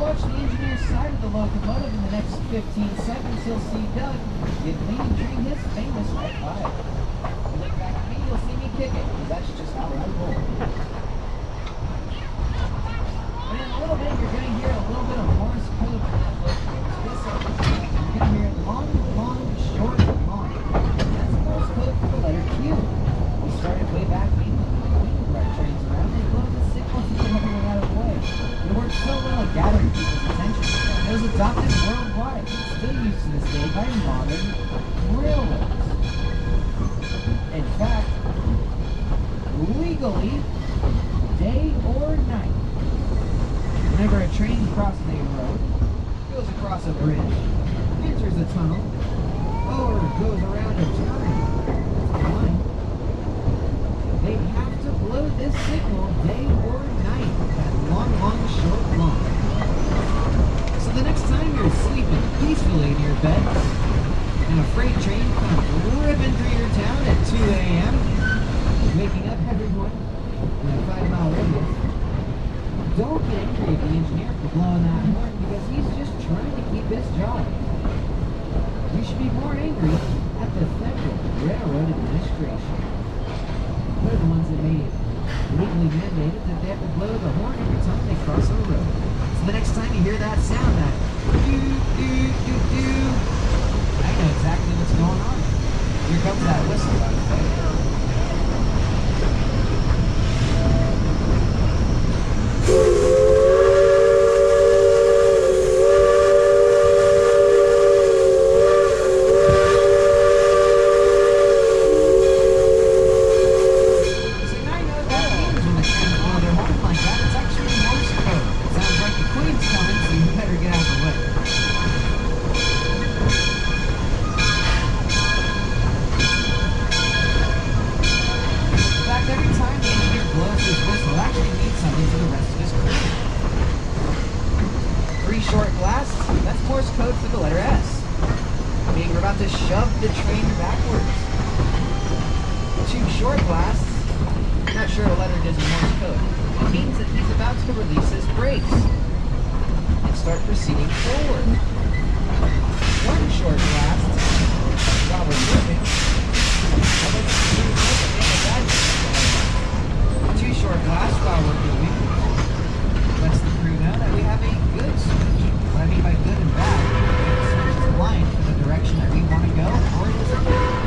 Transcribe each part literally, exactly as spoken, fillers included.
watch the engineer's side of the locomotive in the next fifteen seconds, you'll see Doug give me and drink his famous high five. You look back at me, you'll see me kick it, because that's just how I roll. And in a little bit, you're going to hear a little bit of Morse code from that locomotive. This episode, you're going to hear long, long, short, long. That's Morse code for the letter Q. We started way back mainly when we ride trains around. They blow the signals to get everyone out of the way. It worked so well at gathering people's attention. It was adopted worldwide. It's still used to this day by modern railroads. In fact, legally, day or night, whenever a train crosses a road, goes across a bridge, enters a tunnel, or goes around a turn, line, they have to blow this signal day or night. That long, long, short, long. So the next time you're sleeping peacefully in your bed, and a freight train comes ripping through your town at two A M, waking up everyone in a five mile radius, don't get angry at the engineer for blowing that horn, because he's just trying to keep his job. You should be more angry at the Federal Railroad Administration. They're the ones that made it legally mandated that they have to blow the horn every time they cross a road. So the next time you hear that sound, that doo doo doo doo, I know exactly what's going on. Here comes that whistle, by the way. Short blasts, that's Morse code for the letter S. Meaning we're about to shove the train backwards. Two short blasts, I'm not sure what letter it is in Morse code. It means that he's about to release his brakes and start proceeding forward. One short blast, while we're moving, two short blasts while we're moving, lets the crew know that we have a good switch. What I mean by good and bad, the switch is blind for the direction that we want to go, or it doesn't.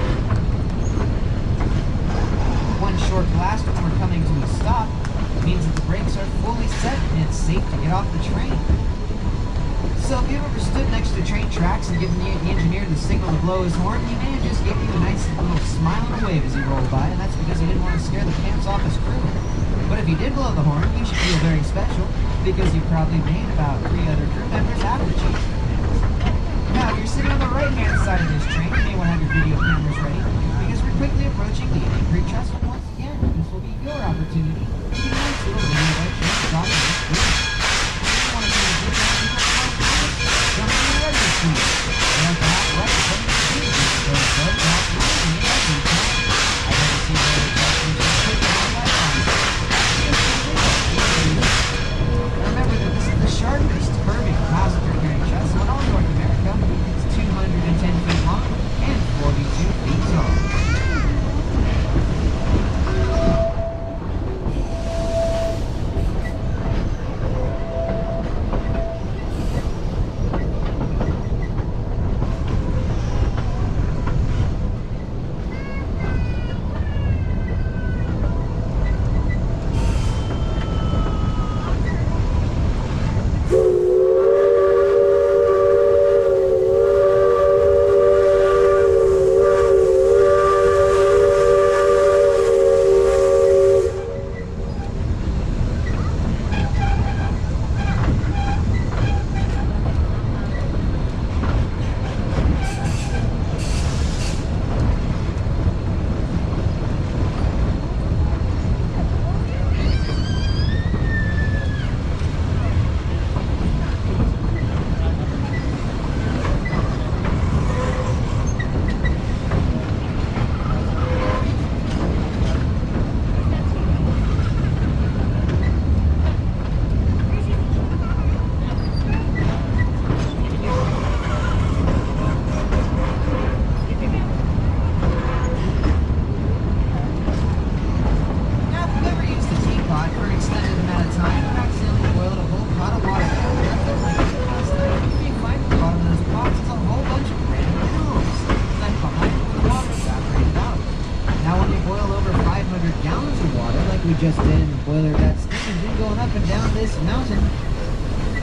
One short blast when we're coming to a stop means that the brakes are fully set and it's safe to get off the train. So if you ever stood next to train tracks and given the, the engineer the signal to blow his horn, he may have just gave you a nice little smile and a wave as he rolled by, and that's because he didn't want to scare the pants off his crew. But if you did blow the horn, you should feel very special, because you probably made about three other crew members out of the chase. Now, if you're sitting on the right-hand side of this train, you may want to have your video cameras ready, because we're quickly approaching the ending crew test, and once again, this will be your opportunity to get a nice little video by train stop in this crew. If you want to do a good job, you can jump in the radio suite. And perhaps right from the screen, so it's so top line in the radio suite. I'd like to see the other questions just click on that. Remember that this is the sharpest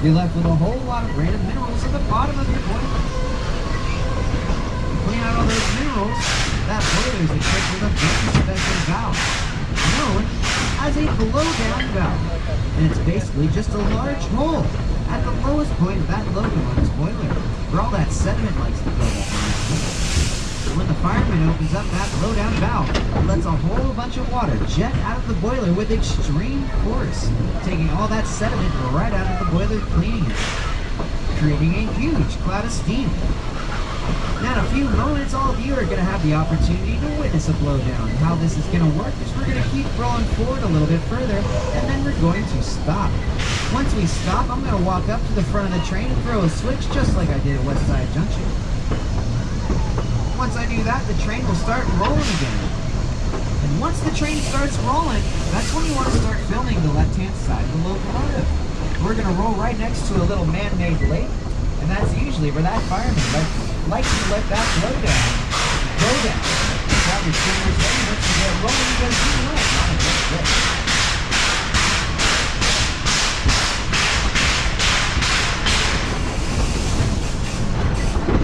You're left with a whole lot of random minerals at the bottom of your boiler. To clean out all those minerals, that boiler is equipped with a very special valve, known as a blow-down valve. And it's basically just a large hole at the lowest point of that locomotive's boiler, where all that sediment likes to build up on its. When the fireman opens up that blow-down valve, it lets a whole bunch of water jet out of the boiler with extreme force, taking all that sediment right out of the boiler, cleaning it, creating a huge cloud of steam. Now in a few moments, all of you are going to have the opportunity to witness a blowdown. How this is going to work is we're going to keep rolling forward a little bit further, and then we're going to stop. Once we stop, I'm going to walk up to the front of the train and throw a switch just like I did at West Side Junction. Once I do that, the train will start rolling again. And once the train starts rolling, that's when you want to start filming the left-hand side of the locomotive. We're going to roll right next to a little man-made lake, and that's usually where that fireman likes to let that blow down, go down. Grab your streamers ready, once you get rolling, you go, you know what, not a good